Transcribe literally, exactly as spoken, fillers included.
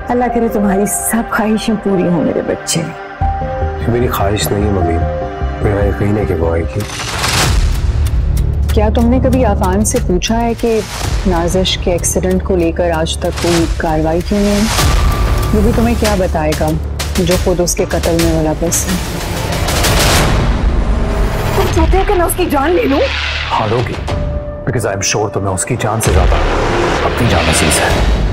अल्लाह करे तुम्हारी सब ख्वाहिशें पूरी हों मेरे बच्चे। मेरी ख्वाहिश नहीं है मम्मी, मेरा यकीन है कि वो आएगी। क्या तुमने कभी आफान से पूछा है कि नाज़िश के एक्सीडेंट को लेकर आज तक कोई कार्रवाई क्यों नहीं? वो भी तुम्हें क्या बताएगा जो खुद उसके कत्ल में मुलव्वस है। तुम चाहते हो कि मैं उसकी जान ले लूं? हाँ लोगी, बिकॉज आई एम श्योर तुम्हें उसकी जान से ज्यादा अपनी जान अजीज है।